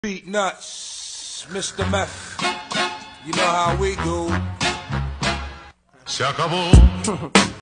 Beat nuts, Mr. Meth. You know how we do. Se acabó